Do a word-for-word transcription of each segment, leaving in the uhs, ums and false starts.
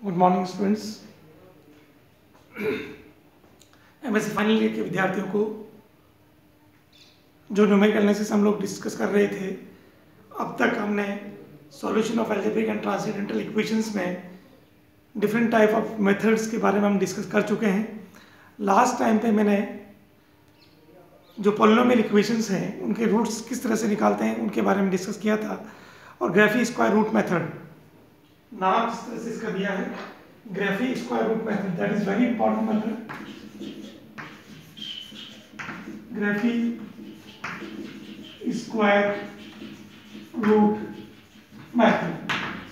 Good morning students. MSc final year के विद्यार्थियों को जो न्यूमेरिकल एनालिसिस हम लोग डिस्कस कर रहे थे, अब तक हमने solution of algebraic and transcendental equations में डिफरेंट टाइप ऑफ मेथड्स के बारे में हम डिस्कस कर चुके हैं। लास्ट टाइम पे मैंने जो पॉलिनोमियल इक्वेशंस हैं उनके रूट्स किस तरह से निकालते हैं उनके बारे में डिस्कस किया था, और ग्राफी स्क्वायर रूट मेथड नाम जिस तरह से इसका दिया है, Graeffe square root method, that is very important method. Graeffe square root method,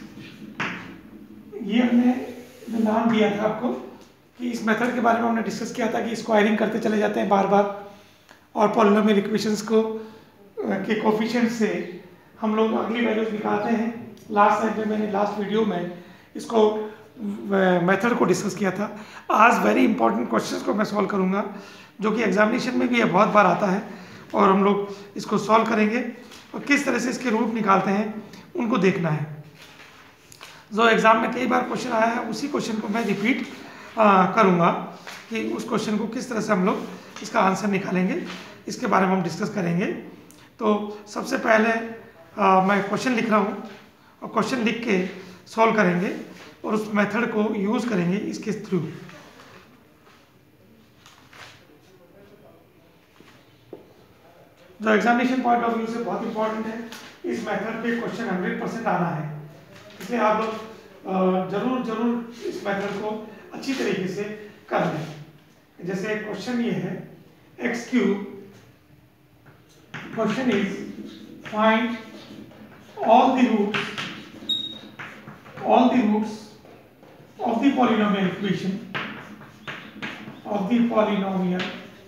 ये हमने जो नाम दिया था आपको कि इस मेथड के बारे में हमने डिस्कस किया था कि स्क्वायरिंग करते चले जाते हैं बार बार, और पॉलिनोमियल इक्वेशंस को के कोफिशिएंट से हम लोग अगली वैल्यूज निकालते हैं। लास्ट टाइम पे मैंने लास्ट वीडियो में इसको मेथड को डिस्कस किया था। आज वेरी इंपॉर्टेंट क्वेश्चंस को मैं सॉल्व करूंगा जो कि एग्जामिनेशन में भी ये बहुत बार आता है, और हम लोग इसको सॉल्व करेंगे और किस तरह से इसके रूट निकालते हैं उनको देखना है। जो एग्जाम में कई बार क्वेश्चन आया है उसी क्वेश्चन को मैं रिपीट करूंगा कि उस क्वेश्चन को किस तरह से हम लोग इसका आंसर निकालेंगे, इसके बारे में हम डिस्कस करेंगे। तो सबसे पहले आ, मैं क्वेश्चन लिख रहा हूँ और क्वेश्चन लिख के सॉल्व करेंगे और उस मेथड को यूज करेंगे इसके थ्रू। जो एग्जामिनेशन पॉइंट ऑफ व्यू से बहुत इंपॉर्टेंट है, इस मेथड पे क्वेश्चन हंड्रेड परसेंट आना है, इसलिए आप लोग जरूर जरूर इस मेथड को अच्छी तरीके से कर लें। जैसे क्वेश्चन ये है X cube, question is find all the roots all the roots of the polynomial equation of the polynomial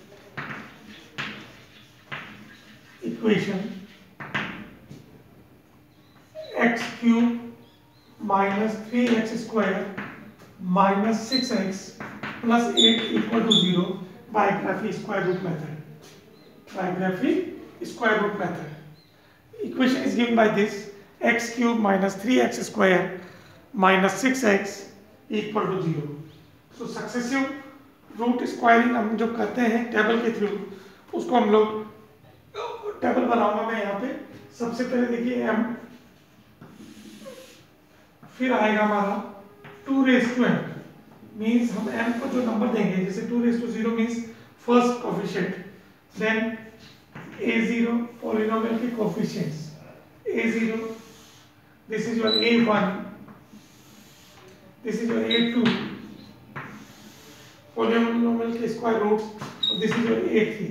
equation x cube minus three x square minus six x plus eight equal to zero by Graphie square root method. By Graphie square root method. Equation is given by this: x cube minus three x square minus six x equal to zero. So successive root squaring हम जो करते हैं table के through, उसको हम लोग table बनाऊंगा मैं यहाँ पे। सबसे पहले देखिए m, फिर आएगा हमारा two raise to m, means हम m को जो नंबर देंगे, जैसे two raise to zero means first coefficient, then a zero polynomial के coefficients, a zero, this is your a one, this is your a two polynomial के square roots, और this is your a three।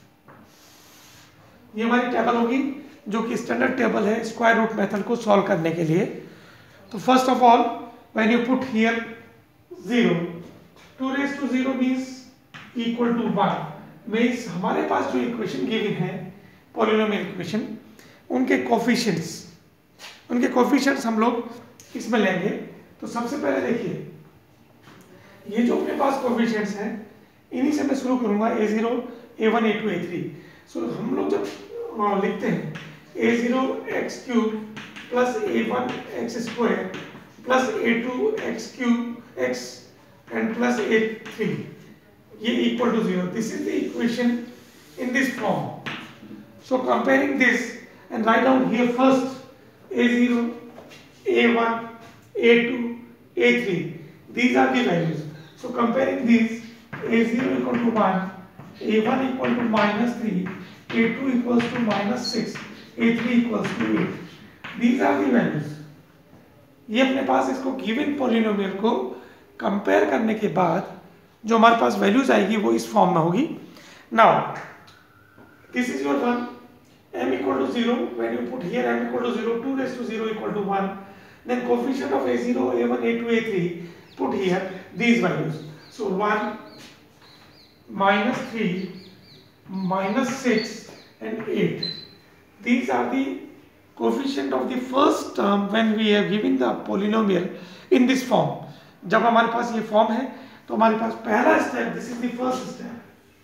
ये हमारी table होगी जो कि standard table है square root method को सॉल्व करने के लिए। तो first of all when you put here zero, two raise to zero means equal to one, means हमारे पास जो इक्वेशन गिवन है पॉलिनोमियल इक्वेशन, उनके कोफिशिएंट्स उनके कोफिशिएंट्स हम लोग इसमें लेंगे। तो सबसे पहले देखिए ये जो अपने पास कोफिशिएंट्स हैं इन्हीं से मैं शुरू करूंगा, A zero A one A two A three. So हम लोग जब लिखते हैं A zero X cube plus A one X square plus A two X cube X and plus A three, ये equal to zero. This is the equation in this form. So comparing this and write down here first a zero, a one, a two, a three. These are the values. So comparing these, a zero equal to one, a one equal to minus three, a two equals to minus six, a three equals to eight. These are the values. ये अपने पास इसको given polynomial को compare करने के बाद जो हमारे पास values आएगी वो इस फॉर्म में होगी। Now this is your one, m equal to zero, when you put here m equal to zero, two raise to zero equal to one, then coefficient of a zero, a one, a two, a three, put here these values. So one minus three minus six and eight, these are the coefficient of the first term when we have given the polynomial in this form। जब हमारे पास ये form है तो हमारे पास पहला step, this is the first step,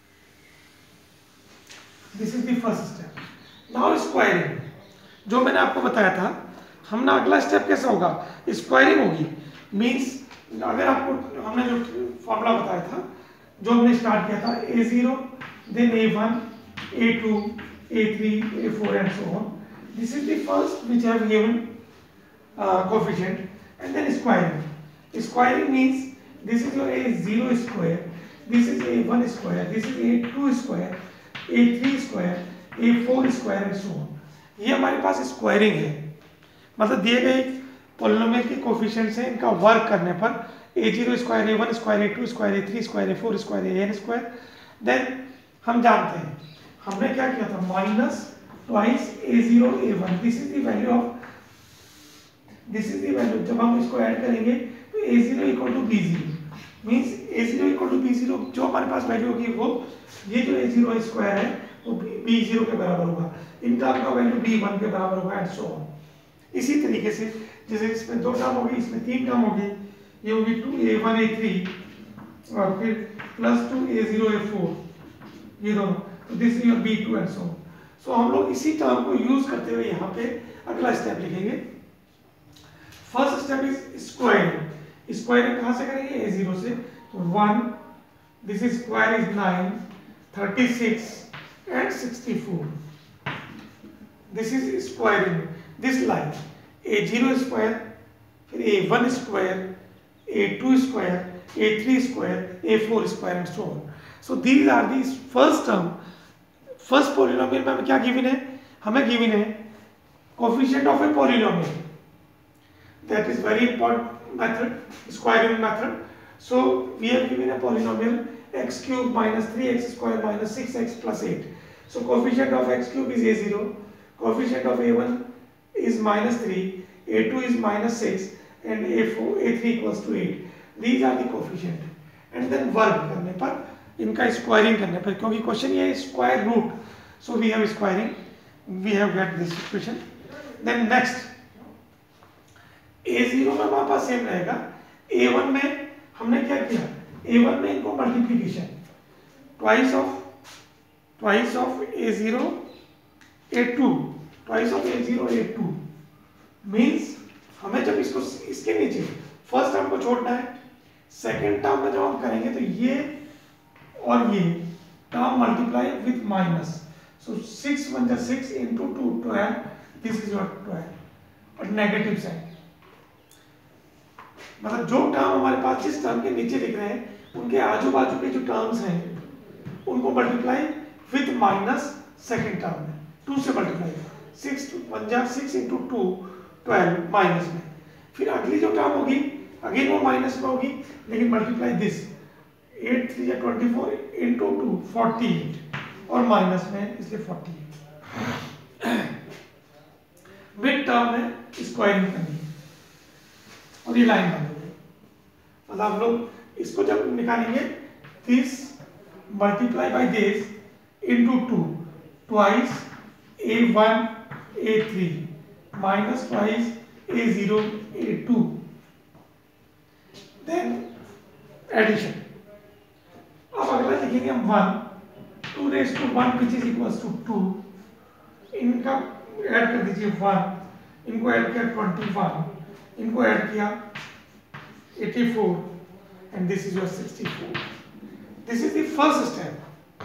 this is the first step. Now squaring, जो मैंने आपको बताया था, हम ना अगला स्टेप कैसा होगा, स्क्वायरिंग होगी। मींस अगर आपको हमने जो फॉर्मूला बताया था, जो हमने स्टार्ट किया था A zero, then A one, A two, A three, A four and so on. This is the first which I have given uh, coefficient, and then squaring. Squaring means this is your a zero square, this is a one square, this is a two square, a three square, a four square and so on. ये हमारे पास squaring है, मतलब दिए गए polynomial के coefficient से इनका work करने पर A zero square, A one square, A two square, A three square, A four square, A N square. Then हम जानते हैं हमने क्या किया था, minus twice A zero A one. This is the value of, this is the value. जब हम इसको ऐड करेंगे तो A zero equal to B zero means A zero equal to B zero. जो हमारे पास वैल्यू होगी वो ये जो ए जीरो स्क्वायर है वो बी जीरो के बराबर होगा, इनका आपका वैल्यू बी वन के बराबर होगा एंड सो ऑन. इसी तरीके से जैसे इसमें दो टर्म होगी, इसमें तीन टर्म होगी, ये होगी two A one A three और फिर plus two A zero A four, ये दोनों. तो this is your B two and so on. So हम लोग इसी टर्म को यूज करते हुए यहाँ पे अगला स्टेप लिखेंगे. First step is squaring. Squaring कहाँ से करेंगे, ए जीरो से. तो one, this is square is nine, thirty six and sixty four. This is squaring this line A zero square, फिर A one square, A two square, A three square, A four square and so on. So these are the first term. First polynomial में हमें क्या given है, हमें given है coefficient of a polynomial. That is very important method, squaring method. So we have given a polynomial x cube minus three x square minus six x plus eight. So coefficient of x cube is a zero, coefficient of a one is minus three, a two is minus six and a four, a three equals to eight. These are the coefficient. And then वर्ग करने पर, इनका squaring करने पर, क्योंकि question ये है square root, so we have squaring, we have get this equation. Then next A zero में हमारे पास सेम रहेगा. ए वन में हमने क्या किया, ए वन में इनको multiplication, twice of twice of A zero A two, twice of A zero A two means हमें जब इसको इसके नीचे फर्स्ट टर्म को छोड़ना है, सेकेंड टर्म में जब हम करेंगे तो ये और ये term multiply with minus. So six one जा six into two twelve, this is your twelve और नेगेटिव साइन. मतलब जो टर्म हमारे पास जिस टर्म के नीचे लिख रहे हैं उनके आजू बाजू के जो टर्म्स हैं उनको multiply with minus second term में, टू से मल्टीप्लाई. सिक्स वन जा six into two twelve minus में. फिर अगली जो टर्म होगी अगेन वो माइनस में होगी, लेकिन मल्टीप्लाई दिस एट थ्री या twenty four into two forty eight और माइनस में इसलिए फोर्टी एट. मिड टर्म में स्क्वायरिंग करनी है और ये लाइन बन गई. मतलब हम लोग इसको जब निकालेंगे, this multiply by this into two, twice A one A three minus twice A zero A two. Then addition. अब अगला लिखेंगे हम one, two raise to one which is equal to two. इनका ऐड कर दीजिए वन, इनको add किया twenty one, इनको ऐड किया eighty four and this is your sixty four. This is the first step.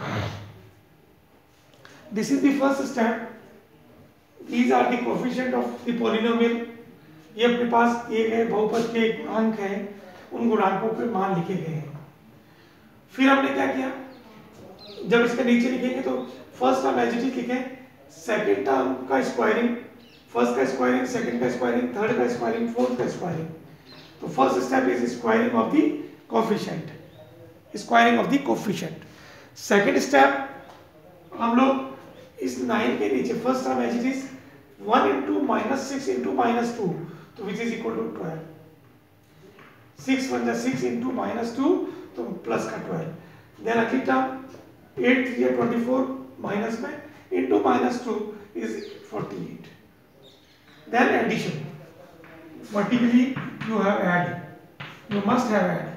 This is the first step. These are the coefficient of the polynomial. ये अपने पास दिए गए बहुपद के अंक हैं, उन गुणांकों पे मान लिखे गए हैं. फिर हमने क्या किया, जब इसके नीचे लिखेंगे तो first term as it is लिखें, सेकेंड टर्म का स्क्वायरिंग, फर्स्ट का स्क्वायरिंग, सेकेंड का स्क्वायरिंग, थर्ड का स्क्वायरिंग, फोर्थ का स्क्वायरिंग. तो first step is squaring of the coefficient, squaring of the coefficient. Second step हम लोग इस नाइन के नीचे first term as it is one into minus six into minus two, तो which is equal to twelve. Six one जा six into minus two तो plus का twelve. Then अगली टर्म एट थ्री या ट्वेंटी फोर माइनस में into minus two is forty eight. Then addition. Vertically you have add, you must have add.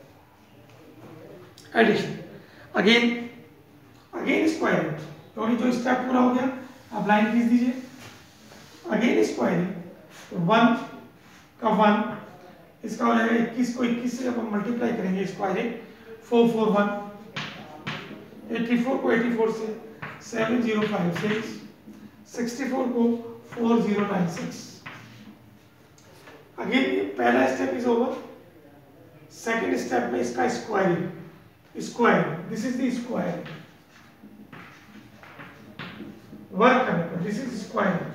Addition again again squaring, क्योंकि जो step पूरा हो गया, आप लाइन खींच दीजिए. अगेन स्क्वायरिंग, वन का वन इसका हो जाएगा इक्कीस को इक्कीस से जब हम मल्टीप्लाई करेंगे squaring four four one, eighty four को एटी फोर से seven zero five six, sixty four को four zero nine six. Again पहला step is over. Second step में इसका squaring, square this is the square work करने पर, this is square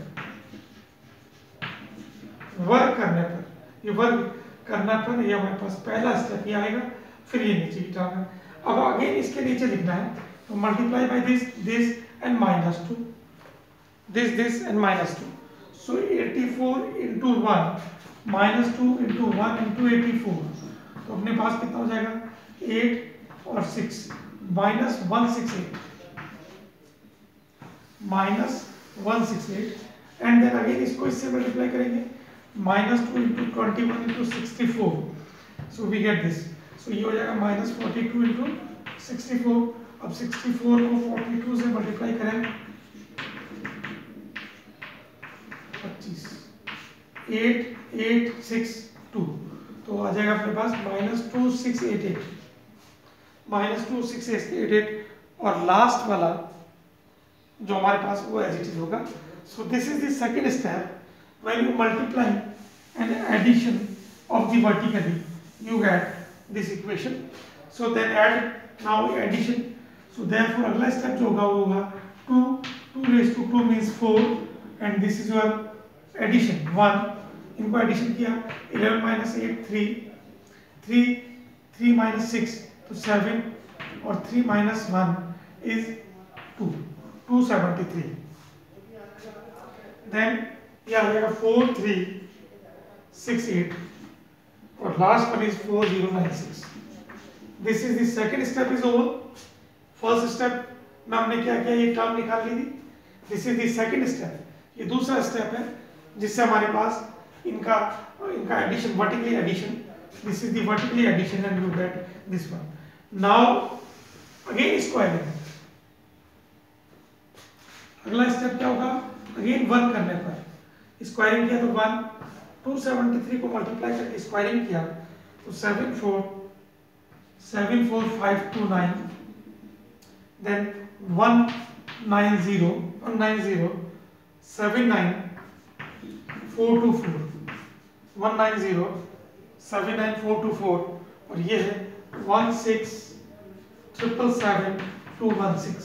work करने पर, ये वर्क करना पर ये हमारे पास पहला स्टेप ये आएगा, फिर ये नीचे की टर्म है। अब अगेन इसके नीचे लिखना है तो multiply by this this and minus two, this this and minus two, so eighty four into one minus two into one into eighty four, तो अपने पास कितना हो जाएगा एट और six minus one six eight, minus one six eight and then again इसको इससे multiply करेंगे minus two into twenty one into sixty four, so we get this, so ये हो जाएगा minus forty two into sixty four. अब sixty four को forty two से multiply करें पच्चीस, एट एट सिक्स टू, तो आ जाएगा अपने पास minus two six eight eight, minus two six eight eight, और लास्ट वाला जो हमारे पास वो एज इट इज होगा। So this is the second step, when you multiply and addition of the vertically you get this equation, so then add now addition, so therefore अगला step जो होगा वो होगा two, two raised to two means four and this is your addition one, इनको addition किया eleven minus eight three, three, three minus six तो seven और three minus one is two, two seventy three, then ये आ जाएगा four three six eight और last one is four zero nine six. This is the second step is over. First step में हमने क्या किया, ये टर्म निकाल ली थी। This is the second step, ये दूसरा स्टेप है जिससे हमारे पास इनका इनका addition, vertically addition, this is the vertically addition and you get this one. Now again squaring, अगला स्टेप क्या होगा, अगेन वन करने पर स्क्वायरिंग किया तो वन, टू सेवेंटी थ्री को मल्टीप्लाई करके स्क्वायरिंग किया तो seven four seven four five two nine, then one nine zero one nine zero seven nine four two four, one nine zero seven nine four two four, और ये है one six triple seven two one six.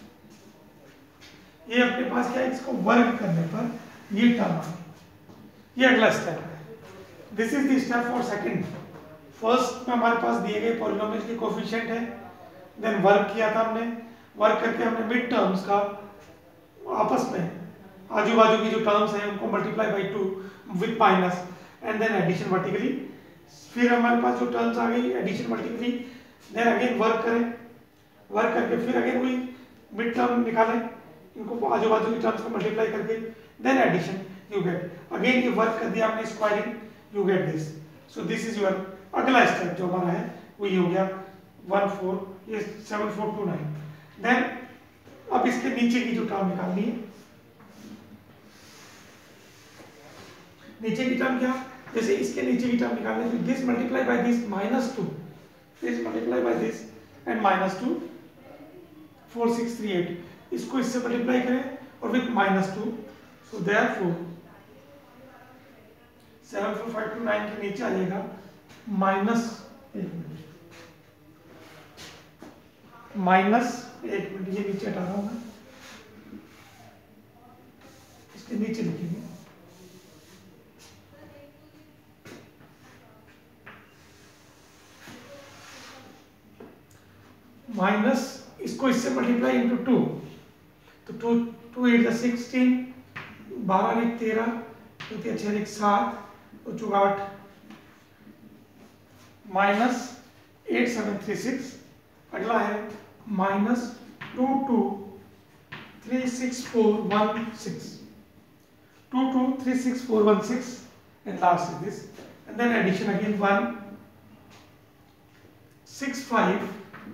ये अपने पास क्या है, इसको वर्ग करने पर ये टर्म, ये अगला स्टेप है। This is the step for second. First में हमारे पास दिए गए पॉलिनोमियल्स के कोएफिशिएंट है, देन वर्क किया था हमने, वर्क करके हमने मिड टर्म्स का आपस में आजू बाजू की जो टर्म्स हैं उनको multiply by two with minus and then addition vertically. फिर हमारे पास जो टर्म्स आ गई addition vertically, then again work करें, वर्क करके फिर अगेन वही मिड टर्म निकालें, इनको आजू बाजू की टर्म्स को मल्टीप्लाई करके then addition you get, again ये वर्क कर दिया आपने squaring, you get this. So this is your अगला स्टेप जो हमारा है वो ये हो गया वन फोर, ये seven four two nine. Then अब इसके नीचे की जो टर्म निकालनी है, नीचे की टर्म क्या, जैसे इसके नीचे की टर्म निकालनी है, this multiply by this minus two, this multiply by this and minus two, four six three eight, इसको इससे मल्टीप्लाई करें और with minus two, so therefore seven four five two nine के नीचे आ जाएगा माइनस माइनस एक मिनट, ये नीचे हटा रहा हूं मैं, इसके नीचे लिखेंगे माइनस, इसको इससे मल्टीप्लाई इंटू टू, तो टू टू एट सिक्सटीन, बारह एक तेरह, तो छह एक सात, तो चौगाठ minus eight seven three six. अगला है minus two two three six four one six, two two three six four one six, and last is this, and then addition again one six five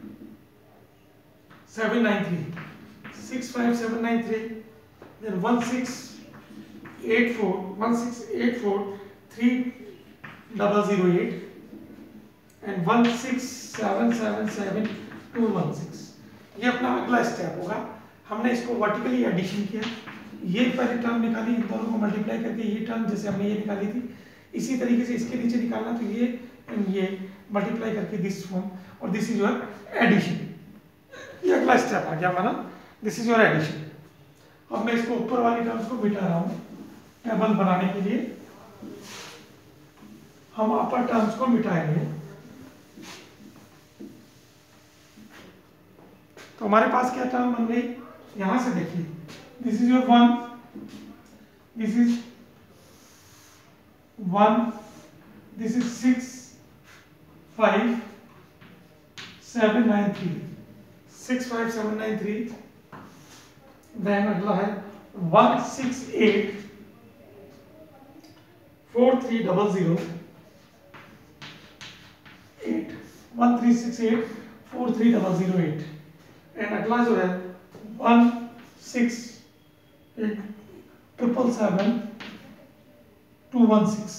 seven nine three, six five seven nine three, then one six eight four one six eight four three double zero eight and one six seven seven seven two one six. ये अपना अगला step होगा। हमने इसको vertically addition किया, ये पहले term निकाली, इन दोनों को मल्टीप्लाई करके ये टर्म जैसे हमने ये निकाली थी, इसी तरीके से इसके नीचे निकालना, तो ये एंड ये मल्टीप्लाई करके दिस फॉर्म, और दिस इज योर एडिशन। ये अगला स्टेप आ गया हमारा, दिस इज योर एडिशन। अब मैं इसको ऊपर वाली टर्म्स को मिटा रहा हूँ टेबल बनाने के लिए। हम अपर टर्म्स को मिटाएंगे, तो हमारे पास क्या टर्म बन गई, यहां से देखिए, this is your one, this is one, this is six five seven nine three, six five seven nine three. Then अगला है one six eight four three double zero eight, one three six eight four three double zero eight. And अगला जो है one six eight triple seven two one six.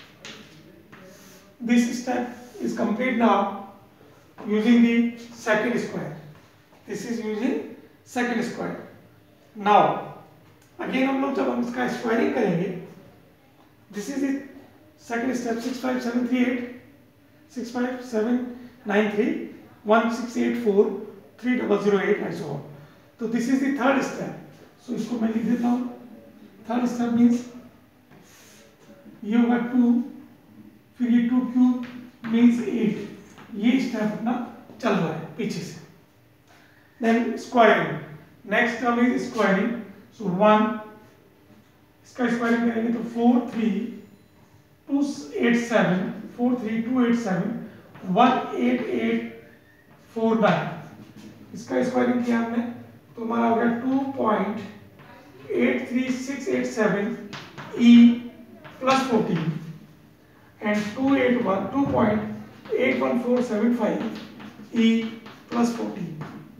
This step is complete now using the second square. This is using second square. Now again हम लोग जब हम इसका squaring करेंगे, this is the second step, six five seven three eight, six five seven nine three, one six eight four three double zero eight and so on. तो this is the third step. So इसको मैं लिख देता हूँ। Third step means ये होगा two, फिर ये टू क्यूब मीन्स एट। ये स्टेप अपना चल रहा है पीछे से। Then squaring, next term is squaring. So one, इसका स्क्वायरिंग करेंगे तो four three two eight seven, four three two eight seven, one eight eight four nine. इसका स्क्वायरिंग किया हमने तो हमारा हो गया two point eight three six eight seven E plus fourteen and two eight one two point eight one four seven five E plus fourteen.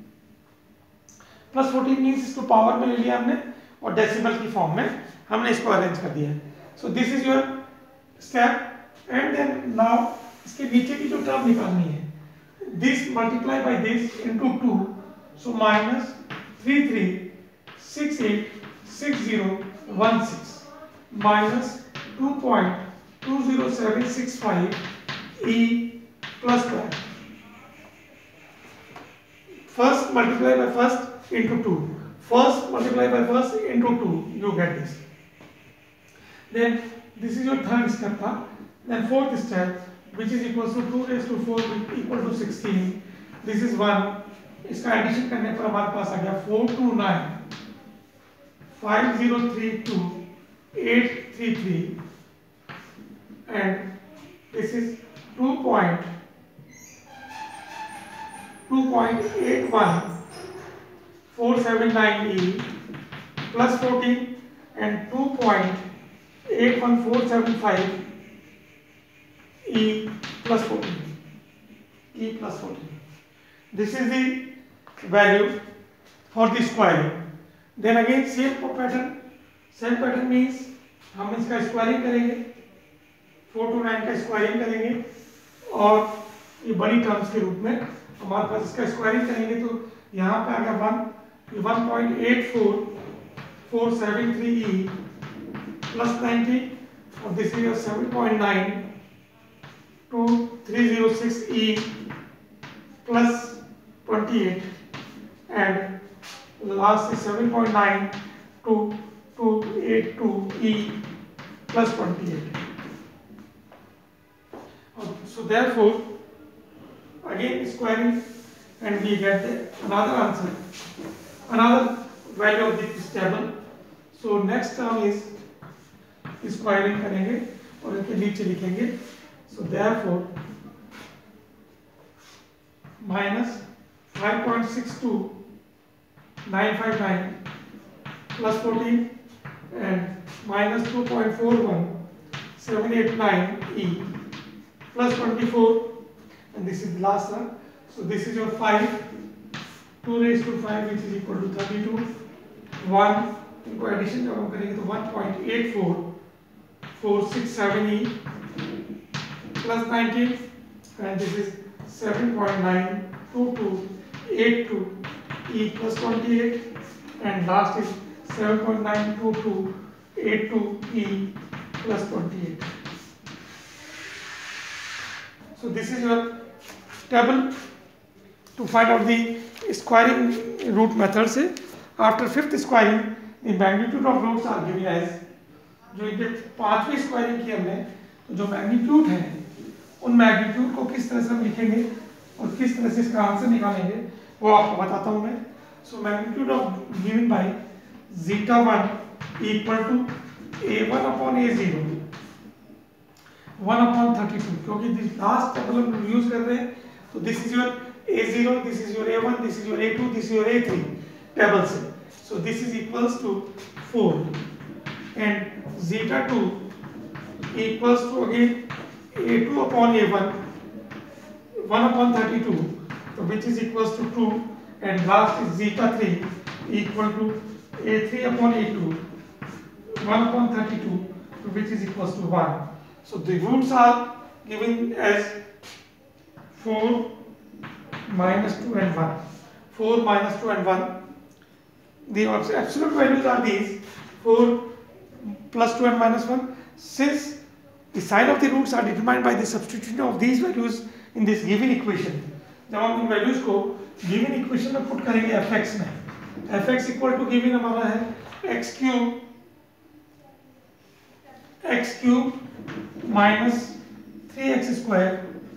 Plus fourteen means इसको power में ले लिया हमने और डेसिमल की फॉर्म में हमने इसको अरेंज कर दिया। So this is your step. And then now इसके नीचे की जो टर्म निकालनी है, this multiply by this into two, so minus three three six eight six zero one six minus two point two zero seven six five E plus twelve. First multiply by first into two, first multiply by first into two, you get this. Then this is your third step था. Then fourth step which is equals to two raised to four equal to sixteen. This is one. इसका addition करने पर हमारे पास आ गया four two nine five zero three two eight three three and this is two point two point eight one four seven nine E plus fourteen and two point eight one four seven five E plus fourteen, E plus fourteen. This is the value for the squaring. Then again same pattern, same pattern means हम इसका squaring करेंगे, four two nine का squaring करेंगे और ये बड़ी terms के रूप में हमारे पास इसका स्क्वायरिंग करेंगे तो यहाँ पे आ गया one one point eight four four seven three E plus ninety और this is seven point nine two three zero six E plus twenty eight and last seven point nine two two eight two E plus twenty eight. So therefore again squaring and we get the another answer, another value of this table. So next term is squaring करेंगे और इसके नीचे लिखेंगे. So therefore minus five point six two nine five nine plus fourteen and minus two point four one seven eight nine E plus twenty-four and this is the last one. So this is your five, two raised to five which is equal to thirty-two, one इनको एडिशन जब हम करेंगे तो one point eight four four six seven E plus nineteen, and this is seven point nine two two eight two e plus twenty-eight, and last is seven point nine two two eight two e plus twenty-eight. So this is your table to find out the squaring root method से. After fifth squaring, the magnitude of roots are given as, जो इनके पांचवी squaring की हमने, तो जो magnitude है उन मैग्नीट्यूड को किस तरह से हम लिखेंगे और किस तरह से इसका आंसर निकालेंगे वो आपको बताता हूं मैं. सो magnitude of given by zeta one equal to A one upon A zero one upon thirty two, क्योंकि लास्ट टेबल हम यूज कर रहे हैं. तो this is your A zero, this is your A one, this is your A two, this is your A three table से. So this is equals to four and zeta two equals to again a two upon a one one upon thirty-two, so which is equals to two, and last is zeta three equal to a three upon a two one upon thirty-two, so which is equals to one. So the roots are given as four minus two and one. four minus two and one. The absolute values are these: four plus two and minus one. Since the sign of the roots are determined by the substitution of these values in this given equation, जब हम इन values को given equation में put करेंगे fx में, fx equal to given हमारा है x cube x cube minus three x square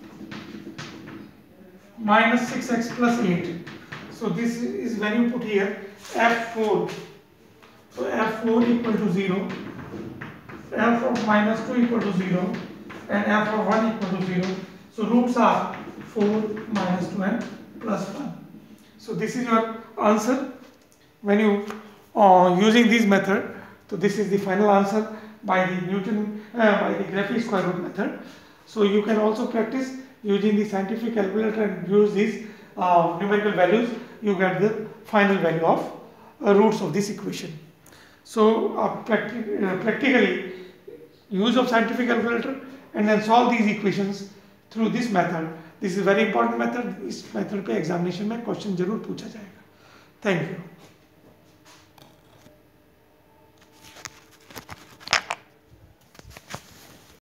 minus six x plus eight. So this is when you put here f four. So f four equal to zero, f of minus two equal to zero, and f of one equal to zero. So roots are four, minus two and plus one. So this is your answer when you uh, using this method. So this is the final answer by the Newton uh, by the Graphie square root method. So you can also practice using the scientific calculator and use these uh, numerical values. You get the final value of uh, roots of this equation. So uh, practi uh, practically use of scientific calculator and then solve these equations through this method. This is very important method. इस method पे examination में question जरूर पूछा जाएगा. Thank you.